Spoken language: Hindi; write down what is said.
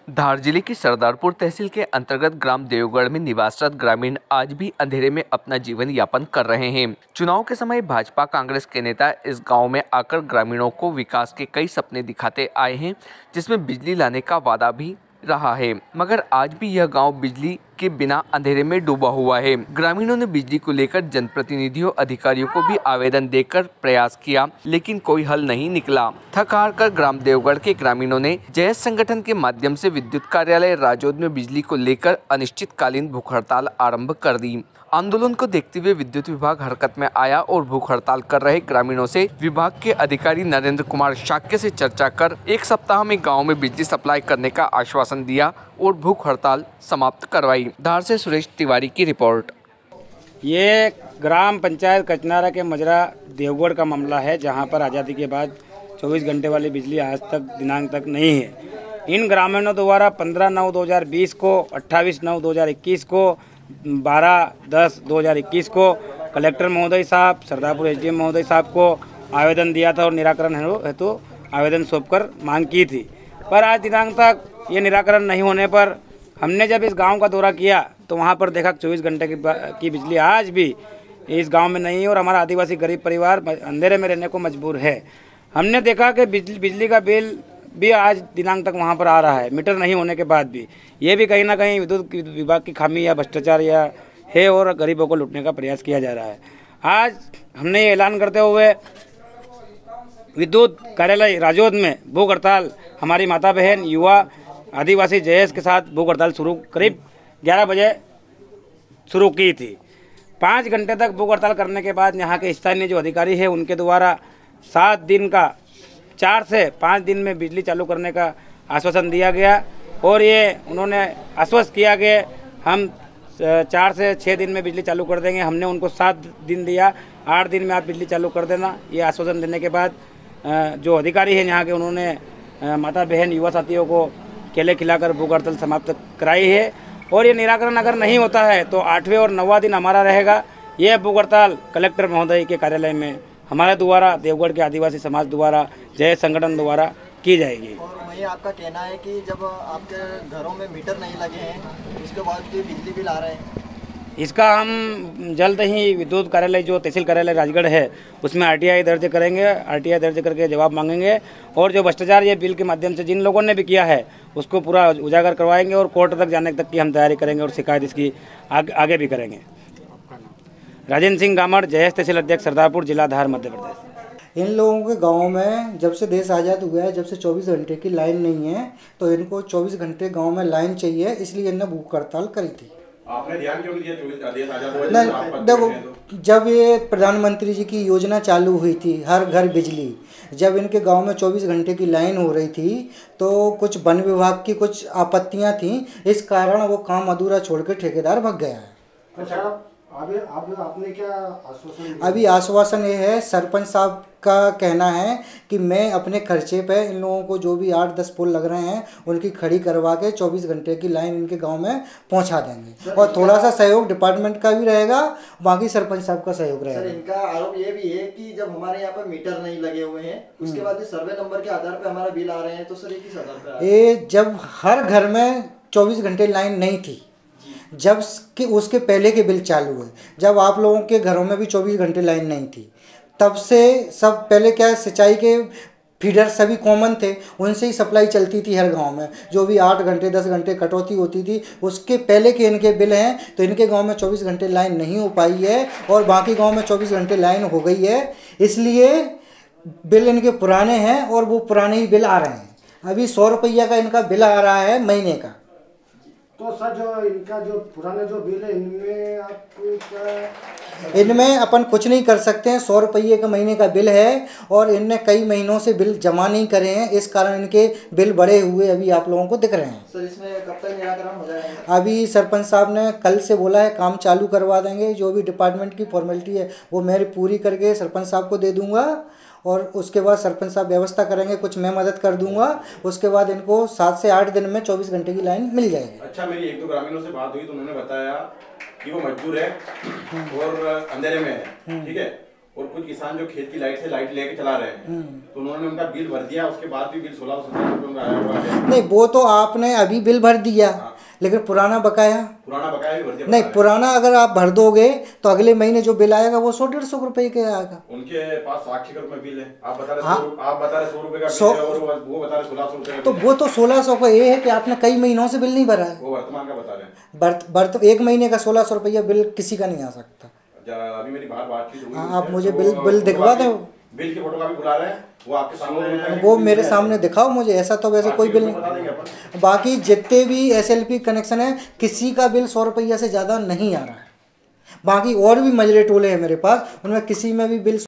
धार जिले की सरदारपुर तहसील के अंतर्गत ग्राम देवगढ़ में निवासरत ग्रामीण आज भी अंधेरे में अपना जीवन यापन कर रहे हैं। चुनाव के समय भाजपा कांग्रेस के नेता इस गांव में आकर ग्रामीणों को विकास के कई सपने दिखाते आए हैं, जिसमें बिजली लाने का वादा भी रहा है, मगर आज भी यह गांव बिजली के बिना अंधेरे में डूबा हुआ है। ग्रामीणों ने बिजली को लेकर जनप्रतिनिधियों अधिकारियों को भी आवेदन देकर प्रयास किया, लेकिन कोई हल नहीं निकला। थक हार कर ग्राम देवगढ़ के ग्रामीणों ने जयस संगठन के माध्यम से विद्युत कार्यालय राजौद में बिजली को लेकर अनिश्चितकालीन भूख हड़ताल आरंभ कर दी। आंदोलन को देखते हुए विद्युत विभाग हरकत में आया और भूख हड़ताल कर रहे ग्रामीणों से विभाग के अधिकारी नरेंद्र कुमार शाक्य से चर्चा कर एक सप्ताह में गांव में बिजली सप्लाई करने का आश्वासन दिया और भूख हड़ताल समाप्त करवाई। धार से सुरेश तिवारी की रिपोर्ट। ये ग्राम पंचायत कचनारा के मजरा देवगढ़ का मामला है, जहां पर आज़ादी के बाद 24 घंटे वाली बिजली आज तक दिनांक तक नहीं है। इन ग्रामीणों द्वारा 15/9/2020 को, 28/9/2021 को, 12/10/2021 को कलेक्टर महोदय साहब, सरदारपुर एसडीएम महोदय साहब को आवेदन दिया था और निराकरण हेतु आवेदन सौंपकर मांग की थी। पर आज दिनांक तक ये निराकरण नहीं होने पर हमने जब इस गांव का दौरा किया तो वहां पर देखा 24 घंटे की बिजली आज भी इस गांव में नहीं है और हमारा आदिवासी गरीब परिवार अंधेरे में रहने को मजबूर है। हमने देखा कि बिजली का बिल भी आज दिनांक तक वहां पर आ रहा है, मीटर नहीं होने के बाद भी। ये भी कहीं ना कहीं विद्युत विभाग की खामी या भ्रष्टाचार या है और गरीबों को लूटने का प्रयास किया जा रहा है। आज हमने ये ऐलान करते हुए विद्युत कार्यालय राजौद में भूख हड़ताल, हमारी माता बहन युवा आदिवासी जयस के साथ भूख हड़ताल शुरू करीब 11 बजे शुरू की थी। 5 घंटे तक भूख हड़ताल करने के बाद यहाँ के स्थानीय जो अधिकारी है उनके द्वारा 7 दिन का 4 से 5 दिन में बिजली चालू करने का आश्वासन दिया गया और ये उन्होंने आश्वस्त किया कि हम 4 से 6 दिन में बिजली चालू कर देंगे। हमने उनको 7 दिन दिया, 8 दिन में आप बिजली चालू कर देना। ये आश्वासन देने के बाद जो अधिकारी हैं यहाँ के, उन्होंने माता बहन युवा साथियों को केले खिलाकर भूख हड़ताल समाप्त कराई है और ये निराकरण अगर नहीं होता है तो 8वें और 9वां दिन हमारा रहेगा। ये भूख हड़ताल कलेक्टर महोदय के कार्यालय में हमारे द्वारा, देवगढ़ के आदिवासी समाज द्वारा, जय संगठन द्वारा की जाएगी। और वही आपका कहना है कि जब आपके घरों में मीटर नहीं लगे हैं उसके बाद भी बिजली बिल आ रहे हैं, इसका हम जल्द ही विद्युत कार्यालय जो तहसील कार्यालय राजगढ़ है उसमें आरटीआई दर्ज करेंगे। आरटीआई दर्ज करके जवाब मांगेंगे और जो भ्रष्टाचार ये बिल के माध्यम से जिन लोगों ने भी किया है उसको पूरा उजागर करवाएंगे और कोर्ट तक जाने तक की हम तैयारी करेंगे और शिकायत इसकी आगे भी करेंगे। राजेंद्र सिंह गामड़, जयस तहसील अध्यक्ष, सरदारपुर, जिला धार, मध्य प्रदेश। इन लोगों के गांव में जब से देश आज़ाद हुआ है, जब से 24 घंटे की लाइन नहीं है, तो इनको 24 घंटे गांव में लाइन चाहिए, इसलिए इन्होंने भूख हड़ताल करी थी। आपने ध्यान क्यों दिया 24 देश आज़ाद हुआ? नहीं, देखो, जब ये प्रधानमंत्री जी की योजना चालू हुई थी हर घर बिजली, जब इनके गांव में 24 घंटे की लाइन हो रही थी तो कुछ वन विभाग की कुछ आपत्तियां थीं, इस कारण वो काम अधूरा छोड़ के ठेकेदार भाग गया है। अच्छा, आपने क्या आश्वासन दिया? अभी आश्वासन ये है, सरपंच साहब का कहना है कि मैं अपने खर्चे पे इन लोगों को जो भी 8-10 पोल लग रहे हैं उनकी खड़ी करवा के 24 घंटे की लाइन इनके गांव में पहुंचा देंगे और थोड़ा सा सहयोग डिपार्टमेंट का भी रहेगा, बाकी सरपंच साहब का सहयोग रहेगा। सर, इनका आरोप ये भी है कि जब हमारे यहाँ पर मीटर नहीं लगे हुए हैं उसके बाद भी सर्वे नंबर के आधार पर हमारा बिल आ रहे हैं, तो सर ये किस आधार पर? ये जब हर घर में 24 घंटे लाइन नहीं थी, जब कि उसके पहले के बिल चालू हुए, जब आप लोगों के घरों में भी 24 घंटे लाइन नहीं थी, तब से सब पहले क्या सिंचाई के फीडर सभी कॉमन थे, उनसे ही सप्लाई चलती थी हर गांव में। जो भी 8 घंटे 10 घंटे कटौती होती थी उसके पहले के इनके बिल हैं, तो इनके गांव में 24 घंटे लाइन नहीं हो पाई है और बाकी गांव में 24 घंटे लाइन हो गई है, इसलिए बिल इनके पुराने हैं और वो पुराने ही बिल आ रहे हैं। अभी 100 रुपया का इनका बिल आ रहा है महीने का। तो सर, जो इनका जो पुराने जो बिल है इनमें आप क्या? इनमें अपन कुछ नहीं कर सकते हैं। 100 रुपये का महीने का बिल है और इनने कई महीनों से बिल जमा नहीं करे हैं, इस कारण इनके बिल बढ़े हुए अभी आप लोगों को दिख रहे हैं। सर, इसमें कब तक निराकरण हो जाएगा? अभी सरपंच साहब ने कल से बोला है काम चालू करवा देंगे। जो भी डिपार्टमेंट की फॉर्मेलिटी है वो मैं पूरी करके सरपंच साहब को दे दूंगा और उसके बाद सरपंच साहब व्यवस्था करेंगे, कुछ मैं मदद कर दूंगा। उसके बाद इनको 7 से 8 दिन में 24 घंटे की लाइन मिल जाएगी। अच्छा, मेरी 1-2 ग्रामीणों से बात हुई तो उन्होंने बताया कि वो मजबूर है और अंधेरे में है, ठीक है, और कुछ किसान जो खेत की लाइट से लाइट लेके चला रहे हैं, तो उन्होंने उनका बिल भर दिया, उसके बाद भी बिल 1617 रुपये उनका आया हुआ है। नहीं, वो तो आपने अभी बिल भर दिया, लेकिन पुराना बकाया भी भर दिया। नहीं, पुराना अगर आप भर दोगे तो अगले महीने जो बिल आएगा वो 100-150 रुपए के आएगा। उनके पास साक्षी का में बिल है, आप बता रहे 100 रुपए का बिल है और वो बता रहे 1600 रुपए। तो वो तो 1600 का ये है कि आपने कई महीनों से बिल नहीं भरा है। वो वर्तमान का बता रहे हैं। एक महीने का 1600 रुपया बिल किसी का नहीं आ सकता। अभी मेरी बातचीत हुई, आप मुझे बिल दिखवा दो। बिल की फोटो कॉपी बुला रहे हैं, वो आपके सामने, वो मेरे सामने दिखाओ मुझे, ऐसा तो वैसे कोई बिल नहीं। बाकी जितने भी SLP कनेक्शन है किसी का बिल 100 रुपया से ज़्यादा नहीं आ रहा है। बाकी और भी मजरे टोले हैं मेरे पास, उनमें किसी में भी बिल